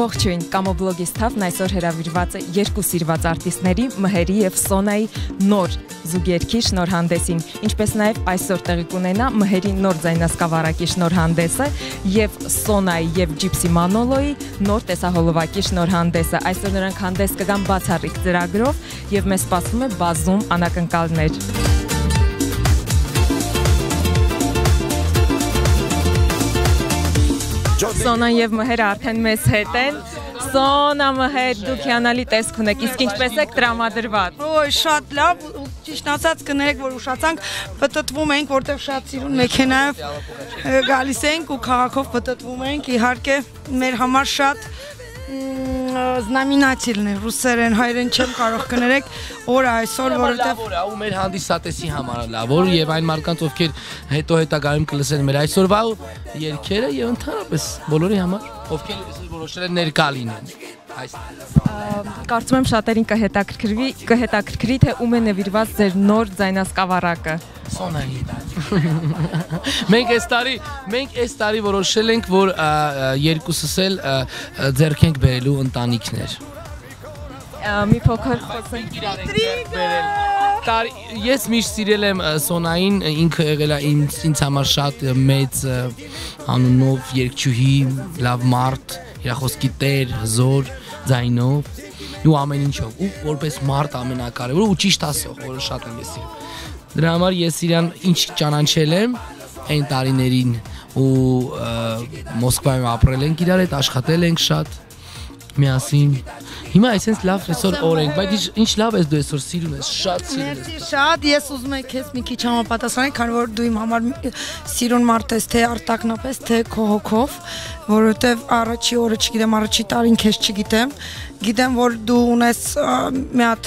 Ողջույն, Կամոբլոգի ստավն այսօր հրավիրված է երկու սիրված արտիստների Մհերի և Սոնայի նոր զուգերքի շնորհանդեսին, ինչպես նաև այսօր տեղի կունենա Մհերի նոր ձայնասկավառակի շնորհանդեսը և Սոնայի և Ջիպսի Մանոլոյի նոր տեսահոլովակի շնորհանդեսը։ Այսօր նրանք հանդես կգան բացառիկ ծրագրով և մեզ սպասում է բազում անակնկալներ։ Սոնան և Մհերը արդեն մեզ հետ են։ Սոնա, Մհեր, դուք հիանալի տեսք ունեք, իսկ ինչպես եք տրամադրված։ Ոյ, շատ լավ, ճիշտ ասած կներեք, որ ուշացանք, պտտվում ենք, որտեղ շատ սիրուն մեքենայով գալիս ենք ու քաղաքով պտտվում ենք, իհարկե մեր համար շատ զնամինացիլն է, ռուսերեն, հայերեն չեմ կարող կներեք, օրը այսօր, որովհետև ու մեր հանդիսատեսի համար լավ օր եւ այն մարդկանց, ովքեր հետագայում կլսեն մեր այսօրվա երգերը եւ ընդհանրապես բոլորի համար, ովքեր որոշել են ներկա լինեն։ Կարծում եմ շատերին կհետաքրքրի, թե ում է նվիրված ձեր նոր ձայնասկավառակը։ Սոնայի։ Մենք այս տարի որոշել ենք, որ երկուսս էլ ձեռք ենք բերելու ընտանիքներ։ Մի փոքր խոսենք Ես միշտ սիրել եմ Սոնային, ինքը եղել է ինձ համար շատ մեծ անունով երգչուհի, լավ մարդ, իր խոսքի տեր, հզոր, ձայնով ու ամեն ինչով, ու որպես մարդ ամենակարևորը ու ճիշտ ասող, որը շատ եմ ես սիրում։ Դրա համար ես իրան ինչ ճանաչել եմ այն տարիներին ու Մոսկվայում ապրել ենք իրար հետ, աշխատել ենք շատ միասին։ Հիմա այսպես լավ այսօր օր ենք, բայց ինչ լավ ես դու այսօր սիրում ես, շատ սիրում ես։ Շատ, ես ուզում եմ քեզ մի քիչ համապատասխանել, քանի որ դու իմ համար սիրուն մարդ ես, թե արտակնապես, թե քո հոգով, որովհետև առաջի օրը չգիտեմ, առաջի տարին քեզ չգիտեմ, գիտեմ, որ դու ունես մի հատ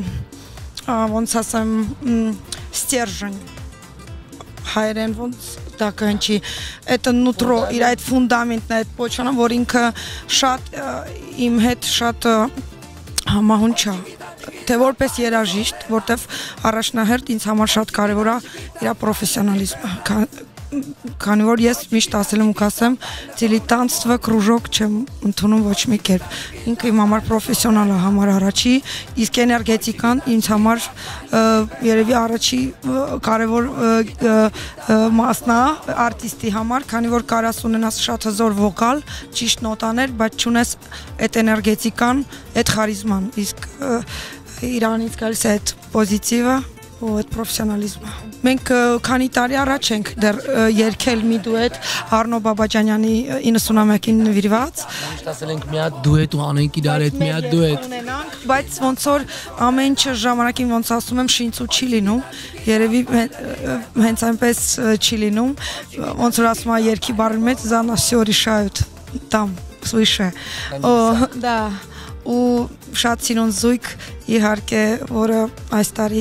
ոնց ասեմ ստержень, հայերեն ոնց դա կհնչի, այդ նուտրո, իր այդ ֆունդամենտն է, այդ պոչանը, որ ինքը շատ իմ հետ շատ համահունչ է, թե որպես երաժիշտ, որտև առաջնահերթ ինձ համար շատ կարևոր է իր պրոֆեսիոնալիզմը, քանի որ ես միշտ ասել եմ ու կասեմ, դիլետանտստվը կրուժոկ չեմ ընդունում ոչ մի կերպ, ինքը իմ համար պրոֆեսիոնալ է համար առաջի, իսկ էներգետիկան ինձ համար երևի առաջի կարևոր մասն է արտիստի համար, քանի որ կարաս ունենաս շատ հզոր վոկալ, ճիշտ նոտաներ, բայց չունես այդ էներգետիկան, այդ խարիզման, իսկ իրանից գալիս է այդ պոզիտիվը ու այդ պրոֆեսիոնալիզմը։ Մենք քանի տարի առաջ ենք դեռ երգել մի դուետ Արնո Բաբաջանյանի 91-ին նվիրված։ Միշտ ասել ենք մի հատ դուետ ու անենք իրար հետ մի հատ դուետ։ Բայց ոնց որ ամեն ինչ ժամանակին ոնց ասում եմ շինծու չի լինում, երևի հենց այնպես չի լինում, ոնց որ ասում է երգի բառի մեջ «Զանա всё решают там свыше»։ Դա ու շատ սիրուն զույգ իհարկե, որը այս տարի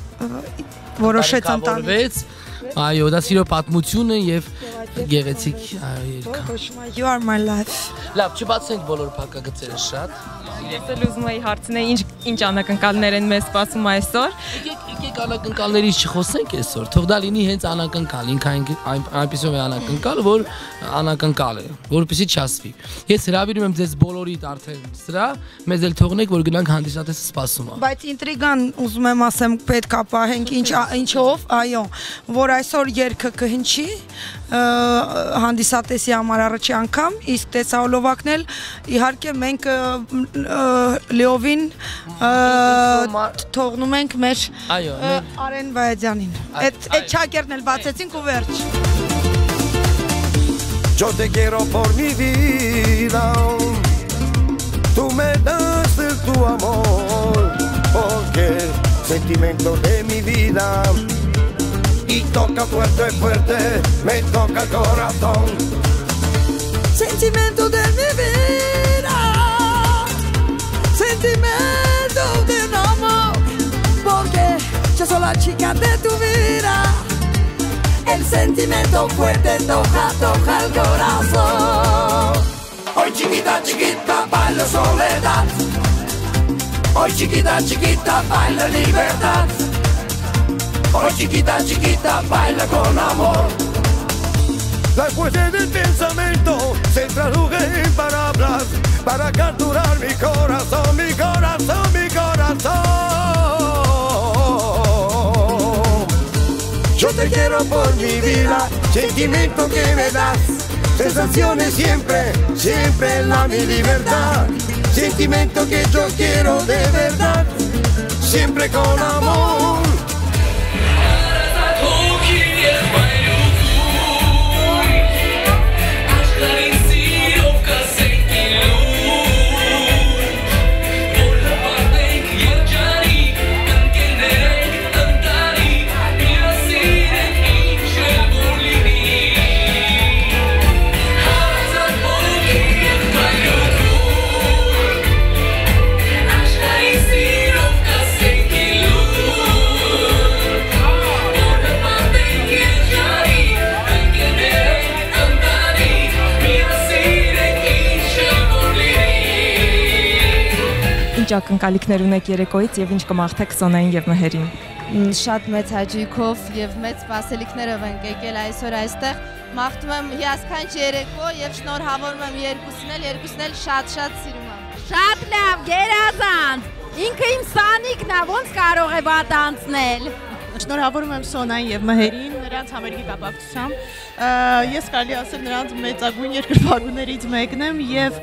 որոշեց ընտանիք։ Այո, դա սիրո պատմություն է եւ գեղեցիկ երգ։ You are my life։ Լավ, չբացենք բոլոր փակագծերը շատ։ Ես էլ ուզում եի հարցնել ինչ անակնկալներ են մեզ սպասում այսօր։ Եկեք անակնկալներից չխոսենք այսօր, թող դա լինի հենց անակնկալ, ինքը այնպիսով է անակնկալ, որ անակնկալ է, որպեսզի չասվի։ Ես հրավիրում եմ ձեզ բոլորիդ արդեն սրա, մեզ էլ թողնեք, որ գնանք հանդիսատեսը սպասում է։ Բայց ինտրիգան ուզում եմ ասեմ, պետք է պահենք ինչով, այո, որ այսօր երգը կհնչի հանդիսատեսի համար առաջի անգամ, իսկ տեսահոլովակն էլ իհարկե մենք լիովին թողնում ենք մեր Արեն Վայադյանին։ Այդ չակերտն էլ բացեցինք ու վերջ։ Yo te quiero por mi vida, tú me das tu amor, porque sentimento de mi vida. Y toca fuerte, fuerte, me toca el corazón. Sentimento de mi vida, sentimento de un amor, porque yo soy la chica de tu vida. El sentimiento fuerte toca el corazón. Hoy chiquita, chiquita, baila soledad. Hoy chiquita, chiquita, baila libertad. Hoy chiquita, chiquita, baila con amor. las fuerzas del pensamiento se traducen en palabras para capturar mi corazón, mi corazón, mi corazón. Yo te quiero por mi vida, sentimiento que me das, sensaciones siempre, siempre en mi libertad. Sentimiento que yo quiero de verdad, siempre con amor. Ինչ ակնկալիքներ ունեք երեկոյից եւ ինչ կմաղթեք Սոնային եւ Մհերին։ Շատ մեծ հաճույքով եւ մեծ սպասելիքներով ենք եկել այսօր այստեղ։ Մաղթում եմ հիասքանչ երեկո եւ շնորհավորում եմ երկուսն էլ շատ սիրում եմ։ Շատ լավ, գերազանց։ Ինքը իմ Սանիկն է, ոնց կարող է վատ անցնել։ Շնորհավորում եմ Սոնային եւ Մհերին նրանց համերգի կապակցությամբ։ Ես կարելի ասել նրանց մեծագույն երկրպագուներից մեկն եմ եւ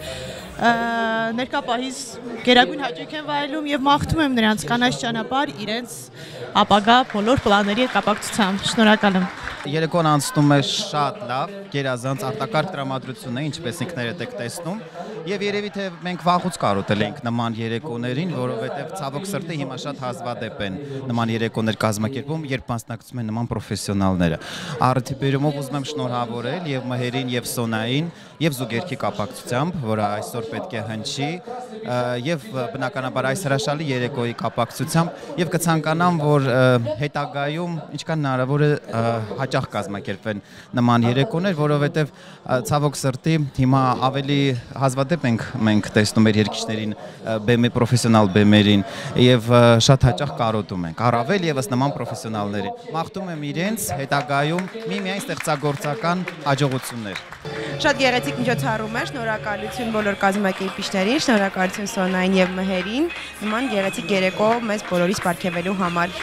ներկա պահից գերագույն հաճույք եմ վայելում եւ մաղթում եմ նրանց կանաչ ճանապարհ իրենց ապագա բոլոր պլանների հետ կապակցությամբ։ Շնորհակալ եմ։ Երեկոն անցնում է շատ լավ, գերազանց արտակարգ տրամադրություն է, ինչպես ինքներդ եք տեսնում, եւ երևի թե մենք վաղուց կարոտել ենք նման երեկոներին, որովհետեւ ցավոք սրտի հիմա շատ հազվադեպ են նման երեկոներ կազմակերպում, երբ մասնակցում են նման պրոֆեսիոնալները։ Առիթի բերումով ուզում եմ շնորհավորել եւ Մհերին եւ Սոնային եւ Զուգերքի կապակցությամբ, որը այսօր պետք է հնչի, եւ բնականաբար այս հրաշալի երեկոյի կապակցությամբ եւ կցանկանամ, որ հետագայում ինչքան հնարավոր է հաճախ կազմակերպվեն նման երեկոներ, որովհետեւ ցավոք սրտի հիմա ավելի հազվադեպ ենք մենք տեսնում մեր երկիշներին բեմի պրոֆեսիոնալ բեմերին եւ շատ հաճախ կարոտում ենք, առավել եւս նման պրոֆեսիոնալներին։ Մաղթում եմ իրենց հետագայում միմիայն ստեղծագործական հաջողություններ։ Շատ գեղեցիկ միջոցառում է, շնորհակալություն բոլոր կազմակերպիչներին, շնորհակալություն Սոնային եւ Մհերին, նման գեղեցիկ երեկո մեզ բոլորիս պարգևելու համար։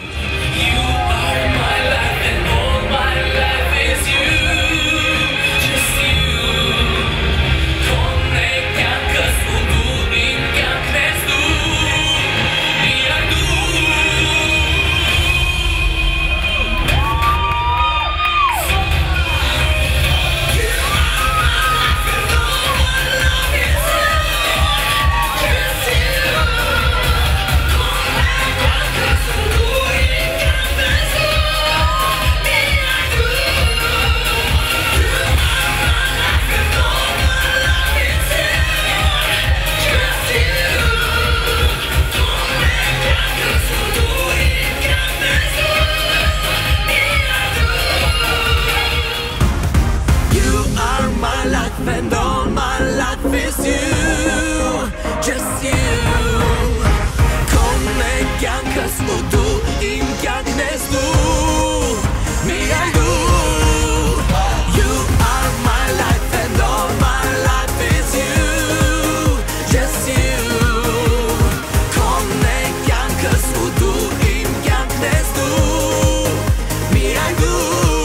And all my life is you, just you. Come yankas utu imkanes tu, me and you. You are my life and all my life is you, just you. Come yankas utu imkanes tu, me and you.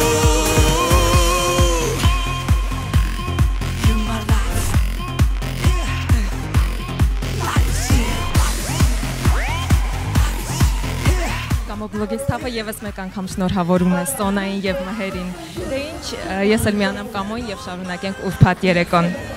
Բլոգեստափը եւս մեկ անգամ շնորհավորում է Սոնային եւ Մհերին։ Դե ինչ, ես էլ միանամ Կամոյին եւ շարունակենք ուրբաթ երեկոն։